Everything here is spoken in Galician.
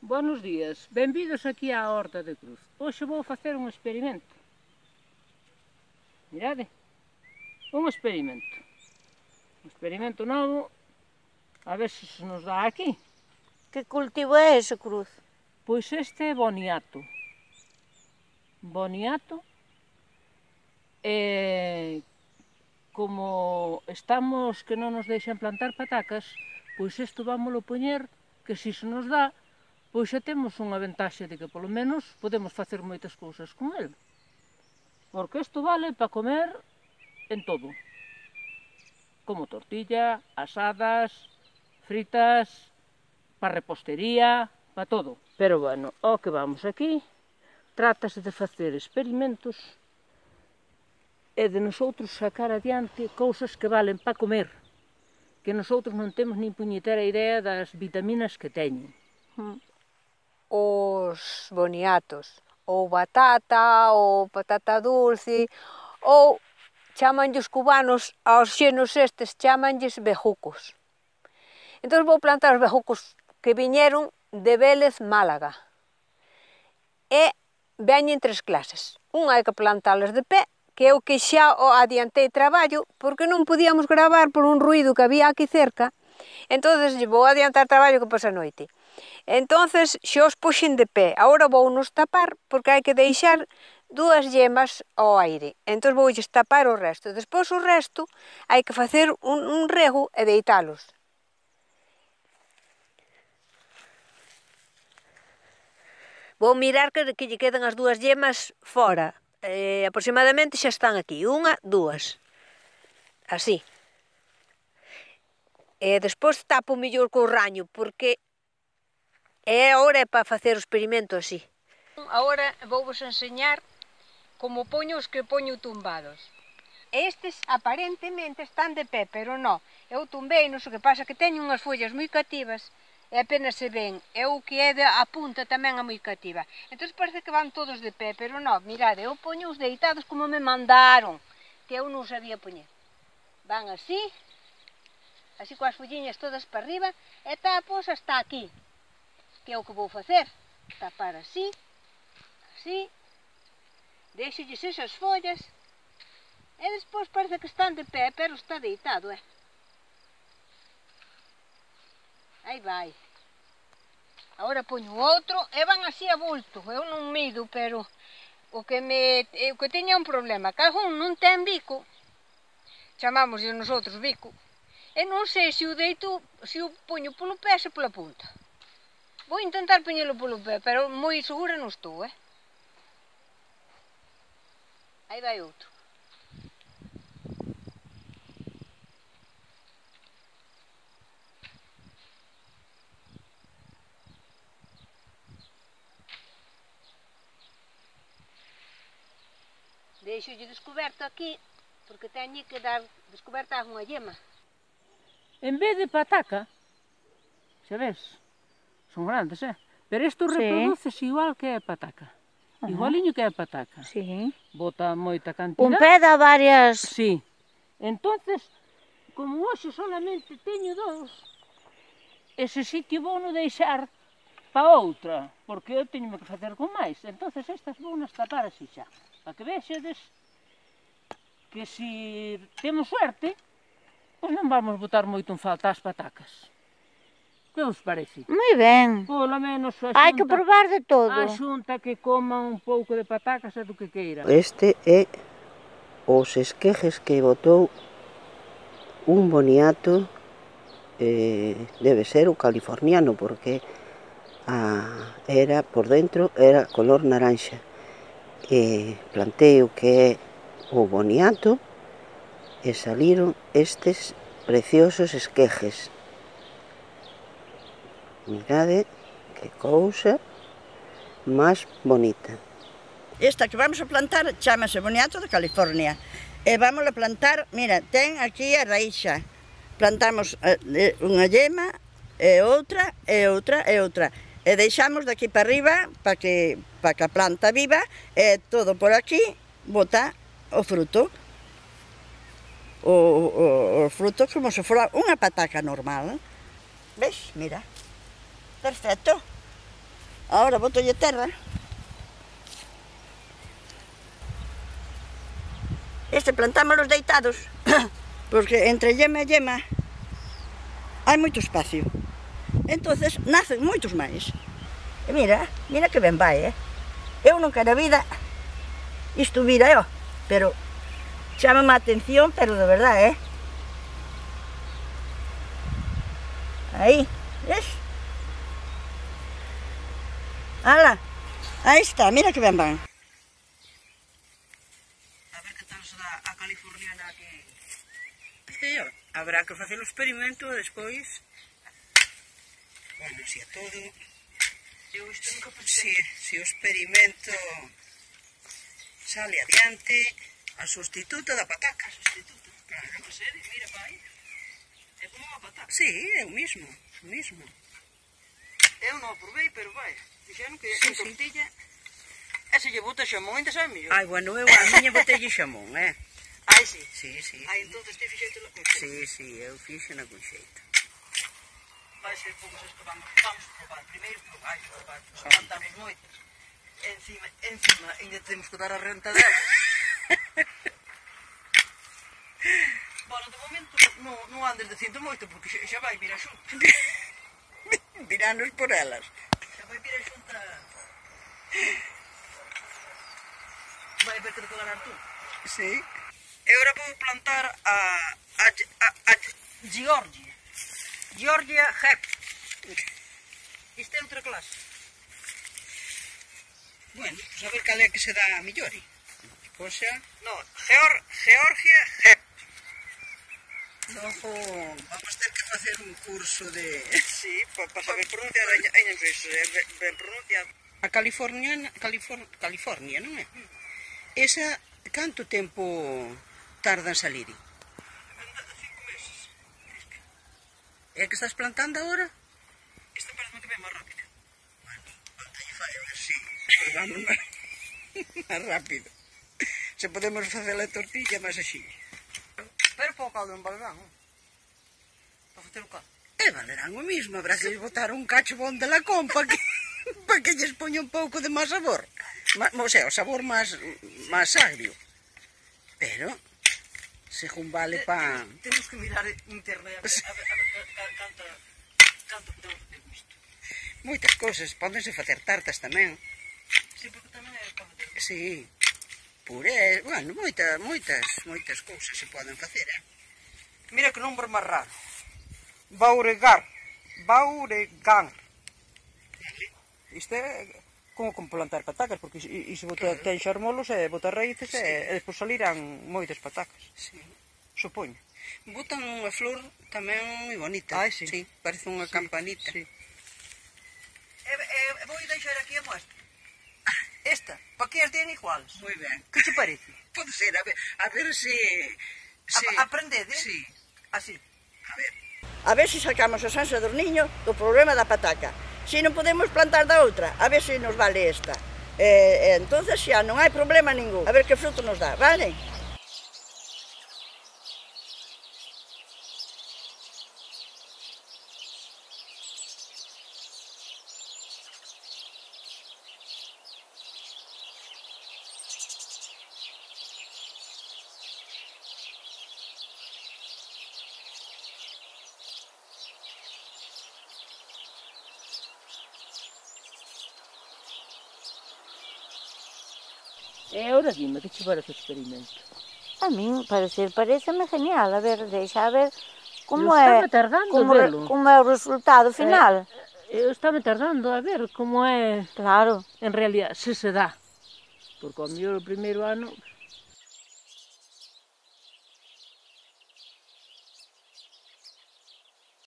Buenos días, benvidos aquí á Horta de Cruz. Hoxe vou facer un experimento. Mirade, un experimento novo, a ver se nos dá aquí. Que cultivo é ese, Cruz? Pois este é boniato. Boniato, como estamos que non nos deixan plantar patacas, pois isto vámoslo poñer, que se se nos dá, pois xa temos unha ventaxe de que polo menos podemos facer moitas cousas con el. Porque isto vale para comer en todo. Como tortilla, asadas, fritas, para repostería, para todo. Pero bueno, ao que vamos aquí, trátase de facer experimentos e de nosotros sacar adiante cousas que valen para comer, que nosotros non temos nin puñetera idea das vitaminas que teñen. Os boniatos, ou batata, ou patata dulce, ou chamanlle os cubanos aos xenos estes, chamanlles bejucos. Entón vou plantar os bejucos que viñeron de Vélez, Málaga. E veñen tres clases. Unha hai que plantalas de pé, que é o que xa adiantei traballo, porque non podíamos gravar por un ruído que había aquí cerca. Entonces vou adiantar traballo que pasa a noite. Entonces xa os puxen de pé. Agora vou nos tapar porque hai que deixar 2 yemas ao aire. Entón vou tapar o resto. Despois o resto hai que facer un rego e deitalos. Vou mirar que lle queden as 2 yemas fora. Aproximadamente xa están aquí. 1, 2. Así. E despois tapo mellor co raño, porque agora é para facer o experimento así. Agora vou-vos enseñar como poño os que poño tumbados. Estes aparentemente están de pé, pero non. Eu tumbei, non sei o que pasa, que teñen unhas follas moi cativas e apenas se ven. E o que é a punta tamén é moi cativa. Entón parece que van todos de pé, pero non. Mirade, eu poño os deitados como me mandaron, que eu non sabía poñer. Van así, así coas folliñas todas para arriba, e tapos hasta aquí. Que é o que vou facer, tapar así, así, deixolles esas follas, e despois parece que están de pé, pero está deitado, Aí vai. Agora poño outro, e van así a bulto, eu non mido, pero o que teña un problema, que algún non ten bico, chamamos nosotros bico, e non sei se o deito, se o poño polo pé ou pola punta. Vou intentar poñelo polo pé, pero moi segura non estou, Aí vai outro. Deixolle descoberto aquí, porque teño que dar descoberta a unha yema. En vez de pataca, xa ves, son grandes, pero isto reproduces igual que a pataca. Igualiño que a pataca. Sí. Bota moita cantidad. Un pé dá varias... Sí. Entonces, como hoxe solamente teño 2, ese sitio vou non deixar para outra, porque eu teño que facer con máis. Entonces estas vou nas tapar así xa, para que vexedes que se temos suerte, pois non vamos botar moito en falta as patacas. Que os parece? Moi ben. Polo menos a xunta... Hai que probar de todo. A xunta que coma un pouco de patacas e do que queira. Este é os esquejes que botou un boniato, debe ser o californiano, porque era por dentro era color naranxa. Plantei o que é o boniato e saliron estes preciosos esquejes. Mirade que cousa máis bonita. Esta que vamos a plantar chamase boniato de California. E vamos a plantar, mira, ten aquí a raíxa. Plantamos unha yema, e outra, e outra, e outra. E deixamos daqui para arriba, para que a planta viva, e todo por aquí bota o fruto. O fruto como se fora unha pataca normal. Ves, mira. Perfecto. Ahora botolle terra. Este plantámoslos deitados, porque entre yema e yema hai moito espacio. Entonces nacen moitos máis. E mira que ben vai, Eu nunca na vida isto vira, pero chámame a atención, pero de verdade, Aí, ves? Ala, aí está, mira que ben van. A ver que tal se dá a californiana aquí. Habrá que facer o experimento e despois... Bueno, se a todo... Eu isto nunca pensei. Se o experimento sale adiante, a sustituto da pataca. A sustituto? Claro. Que ser, mira, pai. É como a pataca. Sí, é o mismo. Eu non probei, pero vai. Dixeron que en tortilla... E se lle bota xamón, ainda sabe mellor. Ai, bueno, eu a miña botelle xamón, Ai, sí? Sí. Ai, entonces ti fixeito con xeito? Sí, eu fixena con xeito. Vai ser poucos os que vamos probar. Primeiro probar, aguantamos moito. Encima, ainda temos que dar a renta dela. Bueno, de momento non andes dicindo moito, porque xa vai vir a xunta. Viranos por elas. Xa vai vir a xunta... Vai haber que declarar tú. Sí. E agora vou plantar a Georgia. Georgia Hep. Isto é outra clase. Bueno, pues a ver cal é que se dá mellor. Cosa... No, Georgia Hep. Logo vamos ter que facer un curso de... Sí, para saber pronunciar en inglés, ben pronunciado. A California, non é? Esa, canto tempo tarda en salir? 5 meses. É que estás plantando agora? Esta parece que ven máis rápido. Bueno, faltalle fai a ver si vamos máis rápido. Se podemos facer a tortilla máis así. Pero para o caldo en Valgrán, para facer o caldo. Valerán o mismo, habrá que botar un cacho bon de la compa para que lles poña un pouco de máis sabor. O sea, o sabor máis agrio. Pero, según vale pa... Temos que mirar internet a ver canto podemos facer con isto. Moitas cousas, pódense facer tartas tamén. Sí, porque tamén é para facer. Sí. Puré, bueno, moitas cousas se poden facer, Mira que nombre máis raro. Bauregan. Isto é como plantar patacas, porque iso ten xarmolos e botar raíces e despois salirán moitas patacas. Sí. Supoño. Botan unha flor tamén moi bonita. Ai, sí. Sí, parece unha campanita. Sí. Vou deixar aquí a muestra. Esta, para que as den iguales. Moi ben. Que te parece? Pode ser, a ver se... Aprendede? Sí. Así. A ver se sacamos a Sansa do Niño do problema da pataca. Se non podemos plantar da outra, a ver se nos vale esta. Entonces xa non hai problema ningún. A ver que fruto nos dá, vale? E agora dime, que che parece o experimento? A min, pareceme genial. A ver, deixa a ver como é tardando como é o resultado final. Estame tardando a ver como é, claro, en realidad, se dá. Porque ao mellor o primeiro ano